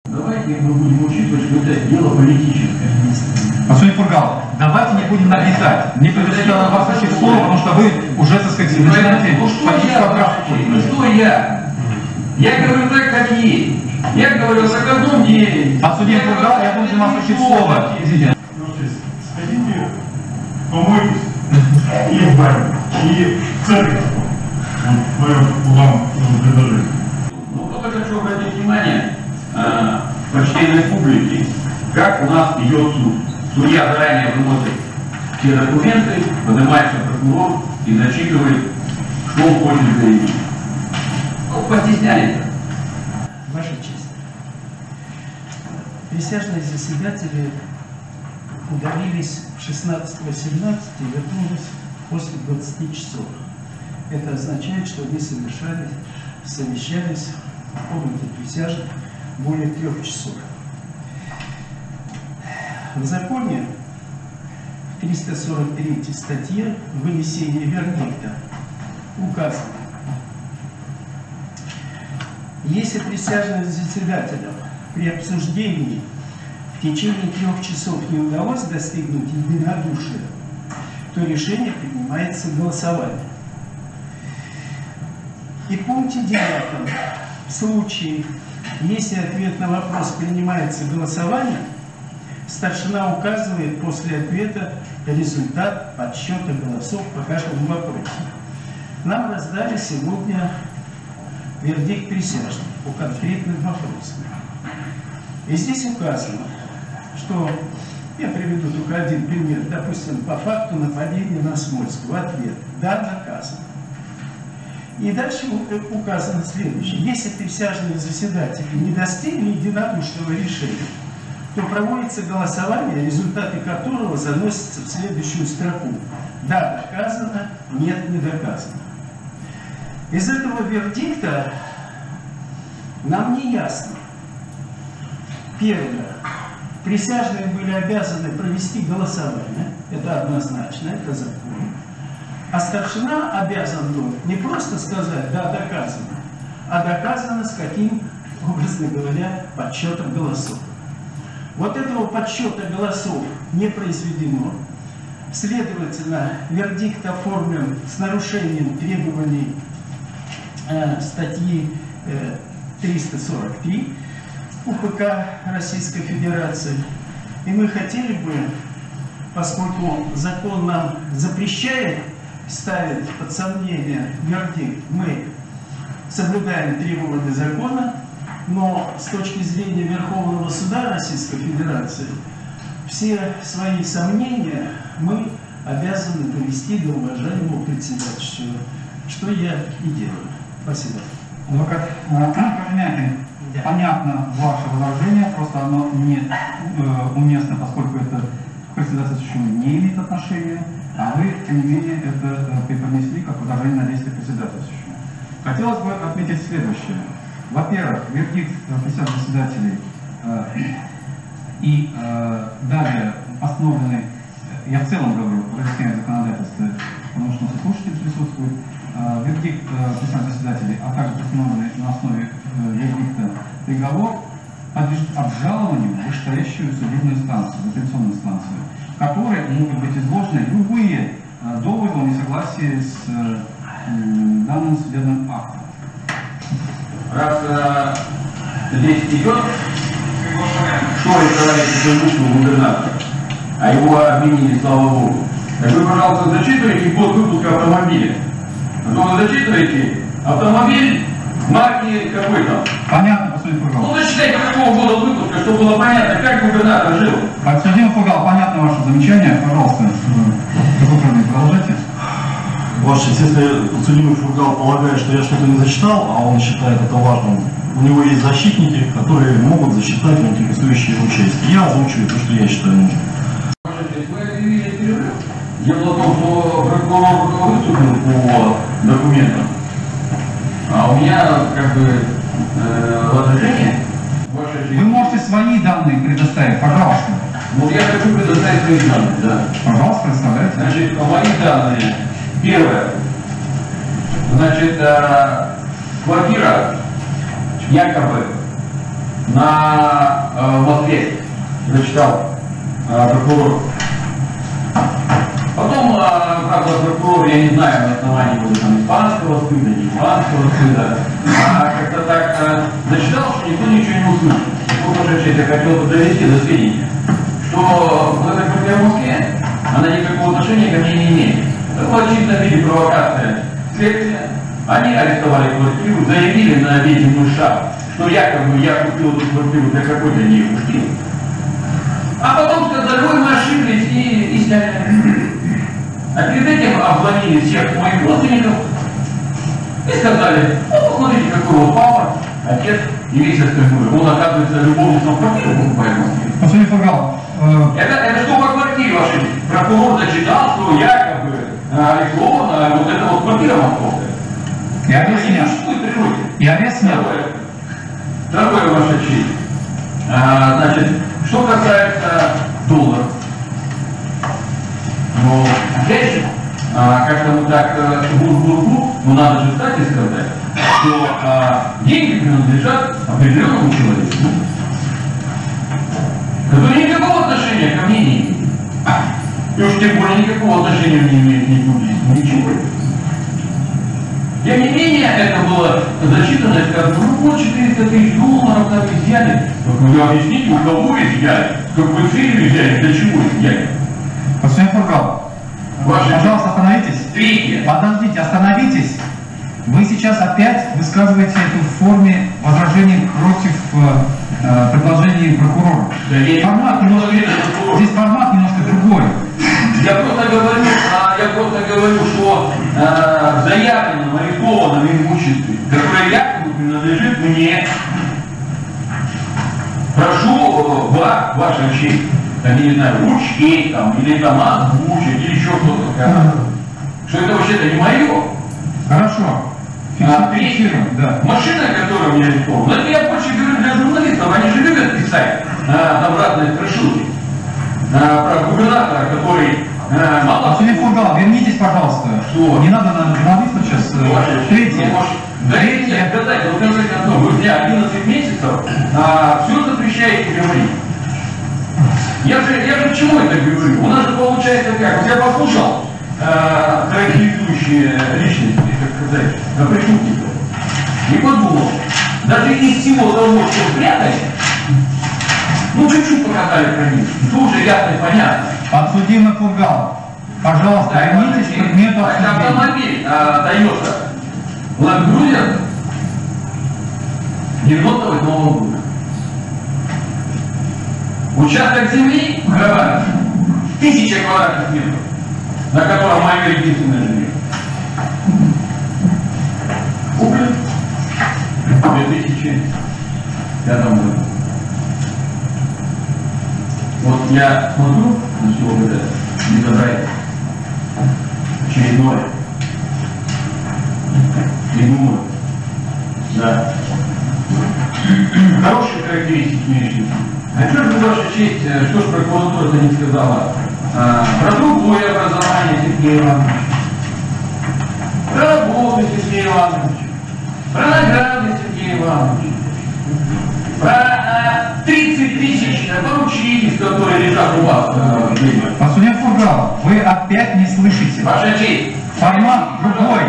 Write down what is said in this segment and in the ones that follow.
Давайте мы будем учитывать, что это дело политическое. Господин Фургал, давайте не будем нагнетать. Не предоставляю вас вообще слово, потому что вы уже, так сказать, начинаете политическую окраску. Ну что я? Я говорю так, как есть. Я говорю о заказном деле. Господин Фургал, я должен вас учить слово. Извините. Сходите, помойтесь и в баню, и в церковь. Мое вам предложение. Ну, просто хочу обратить внимание почтенной публики, как у нас идет суд. Судья заранее выносит все документы, поднимается прокурор и зачитывает, что он хочет заявить. Ну, постесняется. Ваша честь. Присяжные заседатели удалились в 16-18 и вернулись после 20 часов. Это означает, что они совещались в комнате присяжных более 3 часов. В законе, в 343 статье «Вынесение вердикта» указано: если присяжным заседателям при обсуждении в течение 3 часов не удалось достигнуть единодушия, то решение принимается голосованием. И в пункте 9, в случае, если ответ на вопрос принимается голосованием, старшина указывает после ответа результат подсчета голосов по каждому вопросу. Нам раздали сегодня вердикт присяжных по конкретным вопросам. И здесь указано, что, я приведу только один пример, допустим, по факту нападения на Смольского. Ответ: да, наказано. И дальше указано следующее: если присяжные заседатели не достигли единодушного решения, то проводится голосование, результаты которого заносятся в следующую строку: да, доказано, нет, не доказано. Из этого вердикта нам не ясно. Первое. Присяжные были обязаны провести голосование. Это однозначно, это закон. А старшина обязан был не просто сказать «да, доказано», а доказано с каким, образно говоря, подсчетом голосов. Вот этого подсчета голосов не произведено. Следовательно, вердикт оформлен с нарушением требований статьи 343 УПК Российской Федерации. И мы хотели бы, поскольку закон нам запрещает ставить под сомнение вердикт, мы соблюдаем требования закона, но с точки зрения Верховного Суда Российской Федерации все свои сомнения мы обязаны довести до уважаемого председателя, что я и делаю. Спасибо. Адвокат Корнякин, понятно ваше возражение, просто оно не уместно, поскольку это председательству не имеет отношения, а вы, тем не менее, это преподнесли как возражение на действие председательства. Хотелось бы отметить следующее. Во-первых, вердикт присяжных заседателей и далее постановленный, я в целом говорю, разъясняю законодательство, потому что у нас и слушатели присутствуют, вердикт присяжных заседателей, а также постановленный на основе вердикта приговор подлежит обжалованию в вышестоящую судебную инстанцию, в апелляционную инстанцию, в которой могут быть изложены любые доводы о несогласии с данным судебным актом. Раз здесь идет шоу товарища губернатора, а его обвинили, слава богу, так вы, пожалуйста, зачитывайте год выпуска автомобиля. А то вы зачитываете автомобиль марки какой-то. Понятно, господин Фургал. Ну, зачитайте какого года выпуска, чтобы было понятно, как губернатор жил. Господин Фургал, понятно ваше замечание, пожалуйста, продолжайте. Ваша честь, если подсудимый Фургал полагает, что я что-то не зачитал, а он считает это важным, у него есть защитники, которые могут засчитать интересующие его части. Я озвучиваю то, что я считаю нужным. Вы объявили перерыв. Дело в том, что прокурор выступил по документам, а у меня как бы возражение. Вы можете свои данные предоставить, пожалуйста. Вот я хочу предоставить свои данные, да. Пожалуйста, представляйте. Значит, мои данные. Первое. Значит, квартира якобы в Москве, зачитал прокурор. Потом, правда, прокурор, я не знаю, на основании там, испанского стыда, не испанского стыда, как-то так зачитал, что никто ничего не услышал. Я хотел бы довести до сведения, что вот эта квартира в Москве, она никакого отношения ко мне не имеет. Это было очевидно в виде провокации следствия. Они арестовали квартиру, заявили на весь земной шаг, что якобы я купил эту квартиру для какой-то девушки. А потом сказали, ой, мы ошиблись и сняли. А перед этим обзвонили всех моих родственников и сказали, ну посмотрите, какой вот папа, отец и весь остальной. Он, оказывается, любовницам квартиру покупает в Москве. Василий Фургал, Это что по квартире вашей? Прокурор зачитал, что якобы арестована вот эта вот квартира московская. я объяснял. Я объяснял. Второе, ваша честь. Значит, что касается долларов. Ну, опять же, как-то вот так бур-бур-бур, но надо же кстати сказать, что деньги принадлежат определенному человеку, который никакого отношения ко мне не имеет. И уж тем более никакого отношения не имеет ни к убийству, ничего. Тем не менее, это было зачитано и сказано, ну вот 400 тысяч долларов там изъяли. Только вы объясните, у кого изъяли, с какой целью изъяли, для чего изъяли. Василий Фургал, пожалуйста, остановитесь. Третье. Подождите, остановитесь. Вы сейчас опять высказываете это в форме возражений против предложений прокурора. Формат немножко, здесь формат немножко другой. Я просто говорю, что в заявленном арестованном имуществе, которое якобы принадлежит мне, прошу вас, ваша честь, я не знаю, учесть там, или там озвучить, или еще что-то сказать, что это вообще-то не мое. Хорошо. Фиксируем. Да. Машина, которая у меня арестована, это я больше говорю для журналистов, они же любят писать там разные страшилки про губернатора, который мало... Василий Фургал, вернитесь, пожалуйста. Что? Не надо на журналистов сейчас. Третье. Дайте сказать, вот конце концов, вы мне 11 месяцев все запрещаете говорить. Я же к чему это говорю? У нас же получается как? Я послушал характеризующие личности, так сказать, преступников, и подумал, даже из всего того, что прятали, ну чуть-чуть покатали границу, это уже ясно и понятно. Подсудимый Фургал, пожалуйста, вернитесь к предмету обсуждения. Автомобиль Toyota Land Cruiser 98 года. Участок земли в Хабаровске 1000 квадратных метров, на котором мое единственное жилье. Куплен в 2005 году. Вот я смотрю на все вот это безобразие очередное и думаю, да, хорошие характеристики внешние. А что же, ваша честь, что ж прокуратура-то не сказала? Про другое образование Сергея Ивановича, про работу Сергея Ивановича, про награды Сергея Ивановича, про 30 тысяч поручений, которые лежат у вас. Подсудимый Фургал, вы опять не слышите. Ваша честь. Формат другой.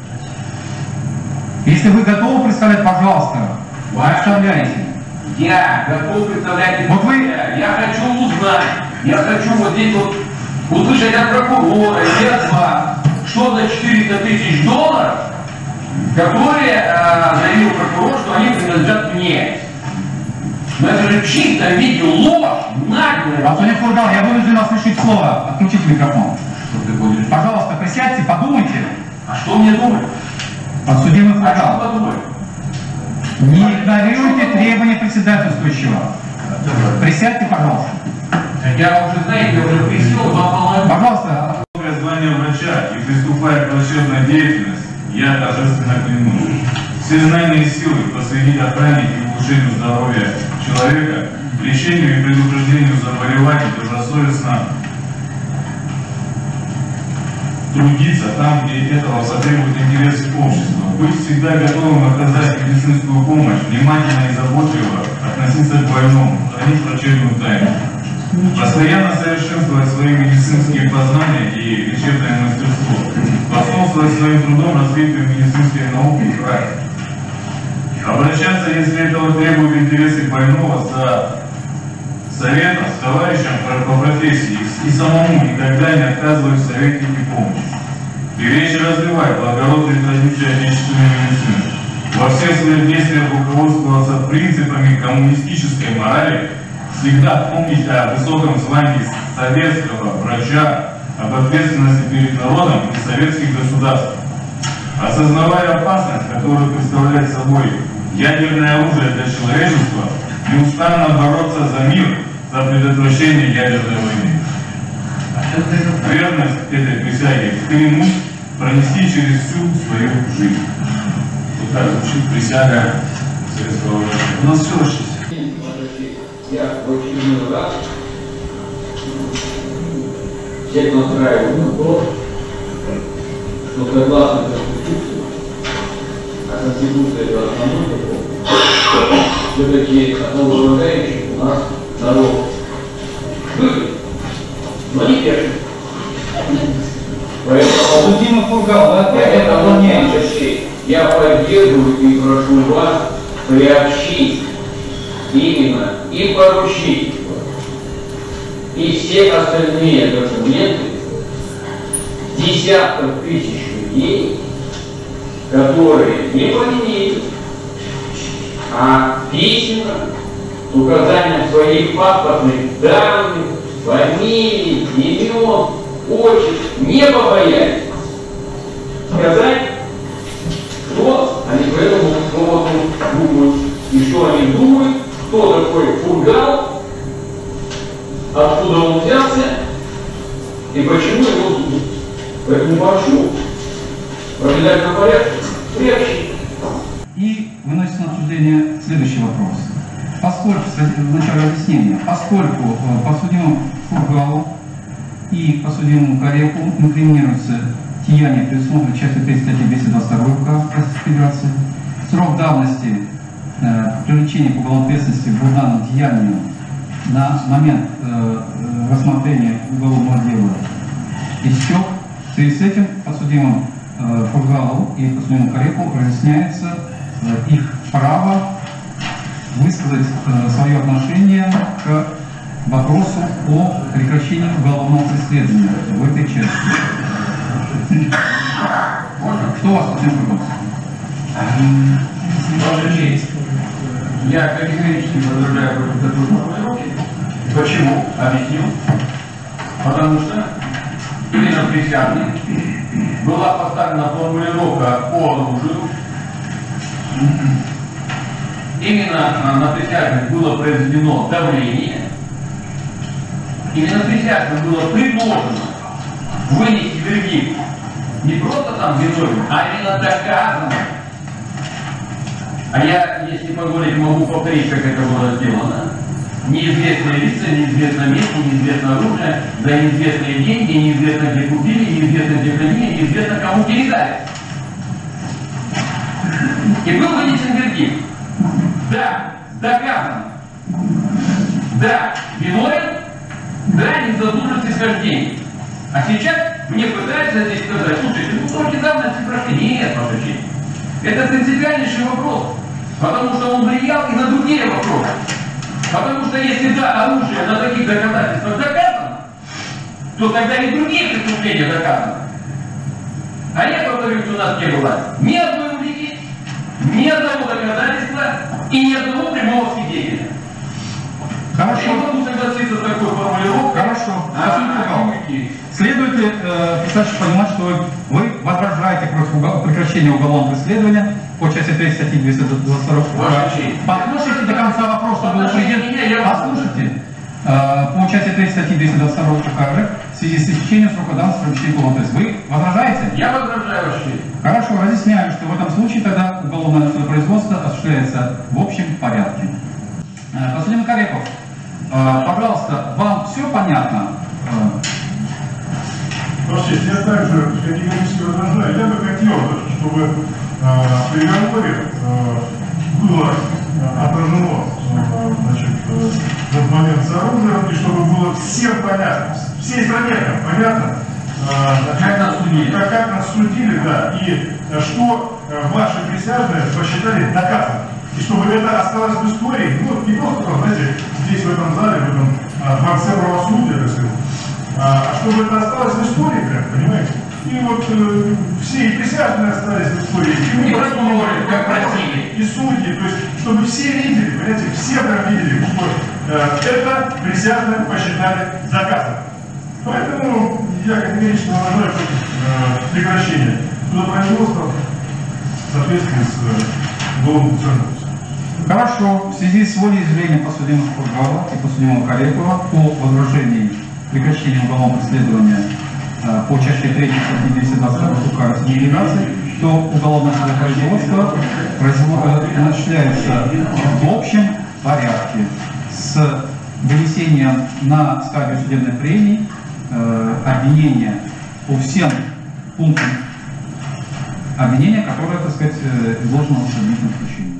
Если вы готовы представлять, пожалуйста, представляйте. Я готов представлять. Вот вы... Я хочу узнать, я хочу вот здесь вот услышать от прокурора и от вас, что за 400 тысяч долларов, которые заявил прокурор, что они принадлежат мне. Но это же чисто в виде ложь, наглая. Подсудимый Фургал, я вынужден вас лишить слова. Отключите микрофон. Что ты будешь? Пожалуйста, присядьте, подумайте. А что мне думать? Подсудимый А что Фургал, подумать? не игнорируйте требования председательствующего. Присядьте, пожалуйста. Я уже, знаете, я уже присел, вам Пожалуйста. Звание врача и приступая к врачебной деятельности, я торжественно клянусь. Все знания и силы посвятить охране и улучшению здоровья человека, лечению и предупреждению заболеваний добросовестно трудиться там, где этого потребует интересы общества, быть всегда готовым оказать медицинскую помощь, внимательно и заботливо относиться к больному, хранить врачебную тайну, постоянно совершенствовать свои медицинские познания и лечебное мастерство, способствовать своим трудом развитию медицинской науки и практики, обращаться, если этого требуют интересы больного, за советом с товарищем по профессии и самому никогда не отказывать в совете и помощи, беречь и развивать благородные традиции отечественной медицины, во всех своих действиях руководствоваться принципами коммунистической морали, всегда помнить о высоком звании советского врача, об ответственности перед народом и советских государств, осознавая опасность, которую представляет собой ядерное оружие для человечества, неустанно бороться за мир, за предотвращение ядерной войны. Верность этой присяге клянусь пронести через всю свою жизнь. Вот так звучит присяга советского врача. У нас все очень. Я в очередной раз всех настраиваю на то, что согласно Конституции, а Конституция это основной закон, все-таки основополагающий у нас народ выглядит, но не пешим. Поэтому я поддерживаю и прошу вас приобщить именно и поручить и все остальные документы десятков тысяч людей, которые не по линейке, а письменно, с указанием своих паспортных данных, фамилий, имен, отчеств, не побоялись сказать, что они по этому поводу думают и что они думают, кто такой Фургал, откуда он взялся и почему его судят. Поэтому прошу в обязательном порядке приобщить. И выносится на обсуждение следующий вопрос. Поскольку, вначале объяснения, поскольку подсудимому Фургалу и подсудимому Карепу инкриминируется деяние, предусмотрено частью 3 статьи 222 УК Российской Федерации, срок давности привлечения к уголовной ответственности по данному деянию на момент рассмотрения уголовного дела истек. В связи с этим подсудимым Фургалу и подсудимому Карепу разъясняется их право высказать свое отношение к вопросу о прекращении уголовного преследования в этой части. Что у вас по этому вопросу? Ваша честь, я категорически возражаю против такой формулировки. Почему? Объясню. Потому что именно в присяге была поставлена формулировка по оружию. Именно на присяжных было произведено давление. Именно присяжным было предложено вынести вердикт не просто там виновен, а именно доказано. А я, если позволить, могу повторить, как это было сделано. Неизвестные лица, неизвестное место, неизвестное оружие, за неизвестные деньги, неизвестно где купили, неизвестно где хранили, неизвестно кому передали. И был вынесен вердикт. Да, доказано. Да, виновен. Да, незаслуженное снисхождение. А сейчас мне пытаются здесь сказать, слушайте, ну сроки давности прошли. Нет, ваша честь. Это принципиальнейший вопрос. Потому что он влиял и на другие вопросы. Потому что если да, оружие на таких доказательствах доказано, то тогда и другие преступления доказаны. А я повторюсь, у нас не было ни одной улики, ни одного доказательства и ни одного прямого свидетеля. Хорошо. Я могу согласиться с такой формулировкой. Хорошо. Следует ли, Писатель, понимать, что вы возражаете против прекращения уголовного преследования по части 3 статьи 222 Послушайте до конца вопрос, чтобы был президент. Послушайте. По части 3 статьи 222 УК в связи с истечением срока давности привлечения к уголовной ответственности. Вы возражаете? Я возражаю, вообще. Хорошо, разъясняю, что в этом случае тогда уголовное судопроизводство осуществляется в общем порядке. Подсудимый Карепов, пожалуйста, вам все понятно? Простите, я также категорически возражаю. Я бы хотел, чтобы в приговоре было отражено значит, этот момент с оружием, и чтобы было всем понятно, всей стране понятно, Как нас судили. как нас судили, да, и что ваши присяжные посчитали доказанным. И чтобы это осталось в истории, ну, не просто, знаете, здесь, в этом зале, в этом дворце правосудия, так сказать, а чтобы это осталось в истории, прям, понимаете? И вот все и присяжные остались в истории, И прокуроры, как просили. и судьи, то есть, чтобы все видели, понимаете, все прям видели, что это присяжные посчитали доказанным. Поэтому я категорично выражаю против прекращения судопроизводства в соответствии с уголовным процессом. Хорошо. В связи с волеизъявлением подсудимых Фургала и подсудимого Карекова по возражению прекращения уголовного преследования по части 3 статьи 222 УК Российской Федерации, то уголовное судопроизводство осуществляется в общем порядке с вынесением на стадию судебной прении обвинения по всем пунктам обвинения, которые, так сказать, изложено в обвинительном заключении.